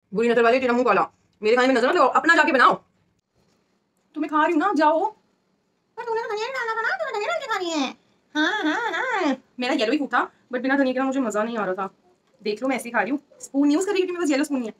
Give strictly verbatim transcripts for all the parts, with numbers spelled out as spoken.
बुरी नजर वाले तेरा मुंह काला। मेरे खाने में नजर ना, अपना जाके बनाओ। तुम्हें खा रही हूँ ना, जाओ। पर तूने तो धनिया नहीं डाला था ना, तूने धनिया डाल के खानी है। हाँ हाँ हाँ। मेरा येलो ही फूड था, बट बिना धनिया के ना मुझे मजा नहीं आ रहा था। देख लो मैं ऐसे ही खा रही हूँ। स्पून यूज कर रही हूँ, मेरे पास येलो स्पून ही है।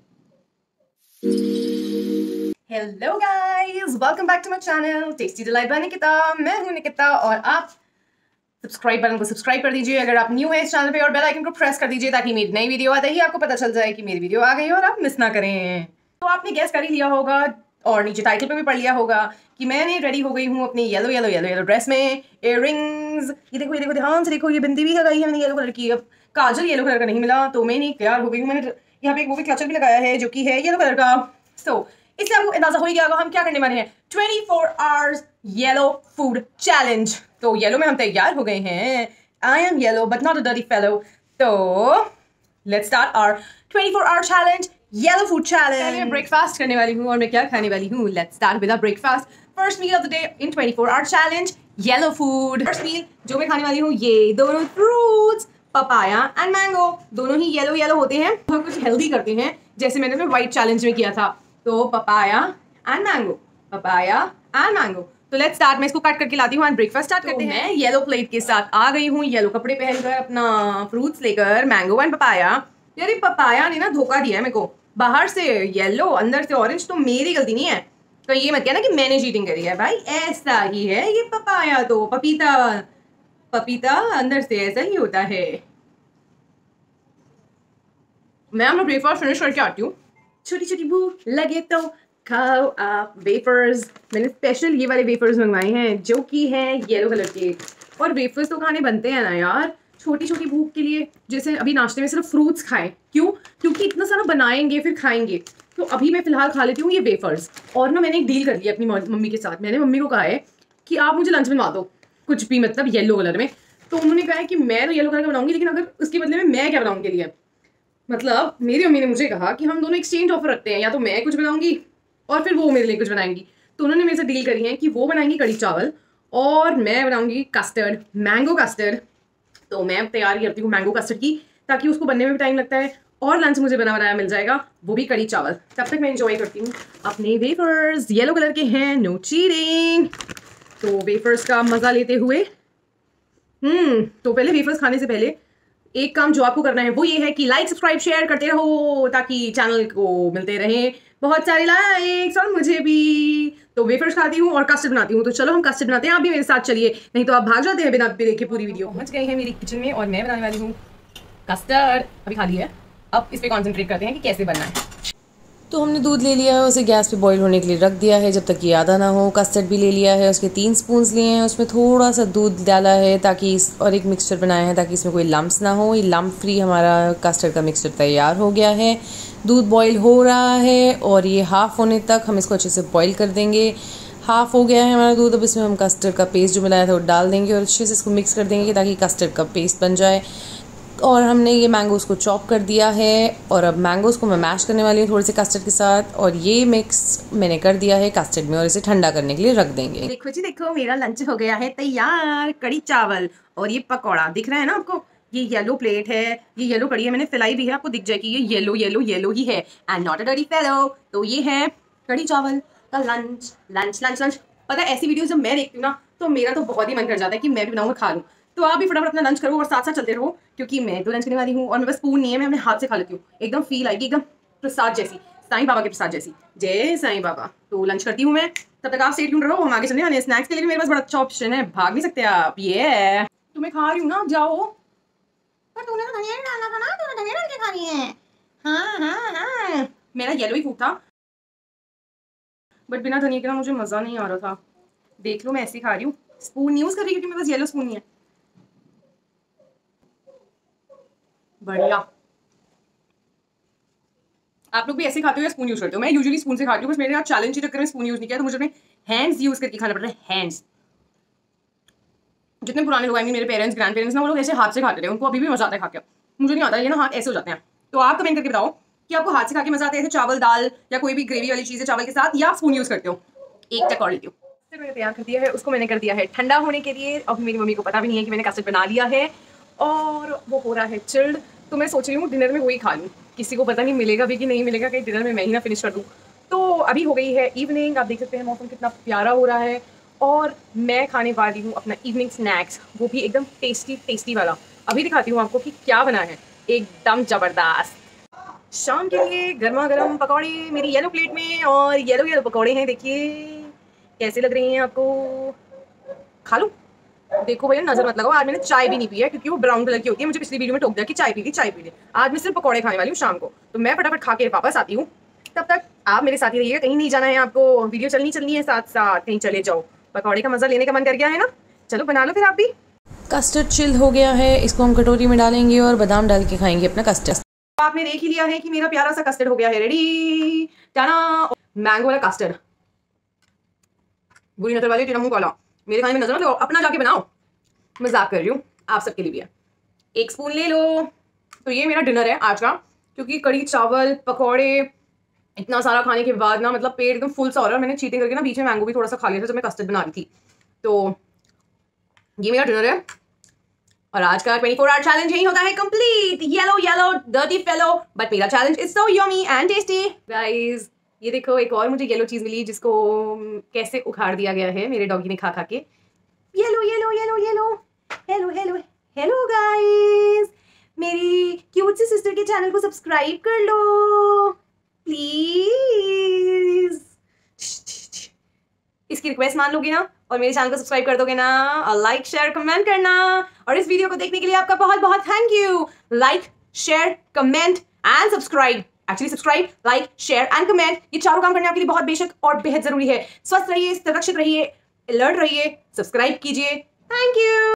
Hello guys, welcome back to my channel tasty delight by Nikita. मैं हूँ निकिता और आप सब्सक्राइब बटन को सब्सक्राइब कर दीजिए अगर आप न्यू है इस चैनल पे, और बेल आइकन को प्रेस कर दीजिए ताकि मेरी नई वीडियो आते ही आपको पता चल जाए कि मेरी वीडियो आ गई और आप मिस ना करें। तो आपने गेस कर ही लिया होगा और नीचे टाइटल पे भी पढ़ लिया होगा कि मैंने रेडी हो गई हूँ अपनी yellow yellow yellow yellow dress में। इयररिंग्स, ये देखो ये देखो ध्यान से देखो, ये बिंदी भी लगाई है मैंने येलो कलर की। अब काजल येलो कलर का नहीं मिला तो मैं नहीं तैयार हो गई हूँ। मैंने यहाँ पे एक वो भी क्लचर भी लगाया है जो कि है येलो कलर का। सो so, इससे आपको अंदाजा हो ही गया होगा हम क्या करने वाले हैं। Twenty four hours yellow food challenge. तो येलो में हम तैयार हो गए हैं। I am yellow but not a dirty fellow. तो let's start our twenty four hour challenge, yellow food challenge. पहले मैं ब्रेकफास्ट करने वाली हूँ और मैं क्या खाने वाली हूँ। Let's start with a breakfast. First meal of the day in twenty four hour challenge, yellow food. First meal जो मैं खाने वाली हूँ, ये दोनों फ्रूट्स, पपाया एंड मैंगो, दोनों ही येलो येलो होते हैं। बहुत कुछ हेल्दी करते हैं जैसे मैंने व्हाइट चैलेंज में किया था। तो papaya and mango, papaya and mango. तो लेट्स स्टार्ट। मैं इसको कट करके लाती हूँ एंड ब्रेकफास्ट स्टार्ट करते हैं। मैं येलो प्लेट के साथ आ गई हूँ, येलो कपड़े पहनकर, अपना फ्रूट्स लेकर, मैंगो एंड पपाया। यार ये पपाया ने ना धोखा दिया है मेरे को, बाहर से येलो अंदर से ऑरेंज। तो मेरी गलती नहीं है, तो ये मत कहना कि मैंने चीटिंग करी है भाई, ऐसा ही है ये पपाया। तो पपीता, पपीता अंदर से ऐसा ही होता है। मैं अपना ब्रेकफास्ट फिनिश करके आती हूँ। छोटी छोटी भूख लगे तो खाओ आप वेफर्स। मैंने स्पेशल ये वाले वेफर्स मंगवाए हैं जो कि हैं येलो कलर के। और वेफर्स तो खाने बनते हैं ना यार छोटी छोटी भूख के लिए। जैसे अभी नाश्ते में सिर्फ फ्रूट्स खाएं, क्यों? क्योंकि इतना सारा बनाएंगे फिर खाएंगे। तो अभी मैं फिलहाल खा लेती हूँ ये वेफर्स। और ना मैंने एक डील कर लिया अपनी मम्मी के साथ। मैंने मम्मी को कहा है कि आप मुझे लंच बनवा दो कुछ भी, मतलब येलो कलर में। तो उन्होंने कहा है कि मैं तो येलो कलर का बनाऊंगी, लेकिन अगर उसके बदले में मैं क्या बनाऊंगी के लिए, मतलब मेरी मम्मी ने मुझे कहा कि हम दोनों एक्सचेंज ऑफर रखते हैं, या तो मैं कुछ बनाऊंगी और फिर वो मेरे लिए कुछ बनाएंगी। तो उन्होंने मेरे से डील करी है कि वो बनाएंगी कड़ी चावल और मैं बनाऊंगी कस्टर्ड, मैंगो कस्टर्ड। तो मैं तैयारी करती हूँ मैंगो कस्टर्ड की, ताकि उसको बनने में भी टाइम लगता है और लंच मुझे बना बनाया मिल जाएगा, वो भी कड़ी चावल। तब तक मैं एंजॉय करती हूँ अपने वेफर्स। येलो कलर के हैं, नो चीटिंग। तो वेफर्स का मजा लेते हुए हम्म तो पहले वेफर्स खाने से पहले एक काम जो आपको करना है वो ये है कि लाइक सब्सक्राइब शेयर करते रहो ताकि चैनल को मिलते रहे बहुत सारे लाइक्स और मुझे भी। तो वेफर्स खाती हूँ और कस्टर्ड बनाती हूँ। तो चलो हम कस्टर्ड बनाते हैं, आप भी मेरे साथ चलिए, नहीं तो आप भाग जाते हैं बिना देखे पूरी वीडियो। पहुंच गए हैं मेरी किचन में और मैं बनाने वाली हूँ कस्टर्ड। अभी खा लिया है, अब इस पर कॉन्सेंट्रेट करते हैं कि कैसे बनना है। तो हमने दूध ले लिया है, उसे गैस पे बॉईल होने के लिए रख दिया है जब तक ये आधा ना हो। कस्टर्ड भी ले लिया है, उसके तीन स्पून्स लिए हैं, उसमें थोड़ा सा दूध डाला है ताकि इस और एक मिक्सचर बनाया है ताकि इसमें कोई लम्प्स ना हो। ये लम्प फ्री हमारा कस्टर्ड का मिक्सचर तैयार हो गया है। दूध बॉईल हो रहा है और ये हाफ़ होने तक हम इसको अच्छे से बॉईल कर देंगे। हाफ़ हो गया है हमारा दूध। अब इसमें हम कस्टर्ड का पेस्ट जो बनाया था वो डाल देंगे और अच्छे से इसको मिक्स कर देंगे ताकि कस्टर्ड का पेस्ट बन जाए। और हमने ये मैंगोज़ को चॉप कर दिया है और अब मैंगोज़ को मैं मैश करने वाली हूँ थोड़े से कस्टर्ड के साथ। और ये मिक्स मैंने कर दिया है कस्टर्ड में और इसे ठंडा करने के लिए रख देंगे। देखो जी देखो, मेरा लंच हो गया है तैयार। कड़ी चावल और ये पकौड़ा दिख रहा है ना आपको, ये येलो प्लेट है, ये येलो कड़ी है, मैंने फैलाई भी है, आपको दिख जाए कि ये येलो येलो येलो ही है and not a dirty fellow. तो ये है कड़ी चावल का लंच लंच लंच लंच। पता है ऐसी वीडियो जब मैं देखती हूँ ना तो मेरा तो बहुत ही मन कर जाता है कि मैं भी बनाऊँ और खा लूँ। तो आप भी फटाफट अपना लंच करो और साथ साथ चलते रहो, क्योंकि मैं तो लंच करने वाली हूँ और मेरे पास स्पून नहीं है, मैं अपने हाथ से खा लेती हूँ। एकदम फील आएगी, एकदम प्रसाद जैसी, साईं बाबा के प्रसाद जैसी। जय साईं बाबा। तो लंच करती हूँ मैं, तब तक आप स्टे ट्यून्ड रहो, हम आगे चलने वाले हैं। स्नैक्स के लिए भी मेरे पास बड़ा अच्छा ऑप्शन है, भाग नहीं सकते आप। ये तुम्हें खा रही हूँ ना, जाओ। पर तूने तो धनिया नहीं डाला था ना, तूने धनिया डाल के खानी है। हाँ हाँ हाँ। मेरा येलो ही फूड था, बट बिना धनिया के ना मुझे मजा नहीं आ रहा था। देख लो मैं ऐसे ही खा रही हूँ। स्पून यूज कर रही हूँ क्योंकि मेरे पास येलो स्पून नहीं है। बढ़िया। आप लोग भी ऐसे खाते हो या स्पून यूज करते हो? मैं यूजुअली स्पून से खाती हूँ, बस मेरे यहाँ चैलेंज के चक्कर में स्पून यूज नहीं किया, तो मुझे अपने हैंड्स यूज करके खाना पड़ रहा है। हैंड्स। जितने पुराने लोग आएंगे, मेरे पेरेंट्स ग्रैंड पेरेंट्स ना, वो लोग ऐसे हाथ से खाते थे, उनको अभी भी मजा आता है खा के। मुझे नहीं आता, ये ना हाथ ऐसे हो जाते हैं। तो आप कमेंट करके बताओ कि आपको हाथ से खा के मजा आता है, चावल दाल या कोई भी ग्रेवी वाली चीज़ है चावल के साथ, या आप स्पून यूज करते हो। एक चक और लेती हूँ। मैंने तैयार कर दिया है, उसको मैंने कर दिया है ठंडा होने के लिए। अब मेरी मम्मी को पता भी नहीं है कि मैंने कस्टर्ड बना लिया है और वो हो रहा है चिल्ड। तो मैं सोच रही हूँ डिनर में वही खा लूँ। किसी को पता नहीं मिलेगा भी कि नहीं मिलेगा, कहीं डिनर में मैं ही ना फिनिश कर दूँ। तो अभी हो गई है इवनिंग, आप देख सकते हैं मौसम कितना प्यारा हो रहा है और मैं खाने वाली हूँ अपना इवनिंग स्नैक्स, वो भी एकदम टेस्टी टेस्टी वाला। अभी दिखाती हूँ आपको कि क्या बना है, एकदम ज़बरदस्त। शाम के लिए गर्मा गर्म पकौड़े मेरी येलो प्लेट में, और येलो येलो पकौड़े हैं, देखिए कैसे लग रहे हैं आपको। खा लूँ? देखो भैया नजर मत लगाओ, आज मैंने चाय भी नहीं पी है क्योंकि वो ब्राउन कलर की होती है। मुझे पिछली वीडियो में टोक दिया कि चाय पी ली चाय पी ली। आज मैं सिर्फ पकौड़े खाने वाली हूँ शाम को, तो मैं फटाफट खा के वापस आती हूँ। तब तक आप मेरे साथ ही रहिएगा, कहीं नहीं जाना है आपको, वीडियो चलनी चलनी है साथ साथ, कहीं चले जाओ। पकौड़े का मजा लेने का मन कर गया है ना, चलो बना लो फिर आप भी। कस्टर्ड चिल हो गया है, इसको हम कटोरी में डालेंगे और बादाम डाल के खाएंगे अपना कस्टर्ड। आपने देख ही लिया है कि मेरा प्यारा सा कस्टर्ड हो गया है रेडी। टाना, मैंगो वाला कस्टर्ड। बुरी नजर वाले तेरा मुंह काला, मेरे खाने में नजर मत लगाओ, अपना जाके बनाओ। मजाक कर रही हूँ, आप सबके लिए भी है। एक स्पून ले लो। तो ये मेरा डिनर है आज का, क्योंकि कड़ी चावल पकौड़े इतना सारा खाने के बाद ना मतलब पेट एकदम फुल सा हो रहा है। मैंने चीटिंग करके ना बीच में मैंगो भी थोड़ा सा खा लिया था जब मैं कस्टर्ड बना रही थी। तो ये मेरा डिनर है और आज का ट्वेंटी फोर आवर चैलेंज यही होता है complete. Yellow yellow dirty fellow, but मेरा challenge is so yummy and tasty. Guys ये देखो एक और मुझे येलो चीज मिली जिसको कैसे उखाड़ दिया गया है मेरे डॉगी ने खा खा के। Yellow yellow yellow yellow hello hello hello guys, मेरी क्यूट सी सिस्टर के चैनल को सब्सक्राइब कर लो प्लीज। इसकी रिक्वेस्ट मान लोगे ना और मेरे चैनल को सब्सक्राइब कर दोगे ना, और लाइक शेयर कमेंट करना। और इस वीडियो को देखने के लिए आपका बहुत बहुत thank you. Like share comment and subscribe, actually subscribe like share and comment, ये चारों काम करने आपके लिए बहुत बेशक और बेहद जरूरी है। स्वस्थ रहिए, सुरक्षित रहिए, अलर्ट रहिए, सब्सक्राइब कीजिए। Thank you.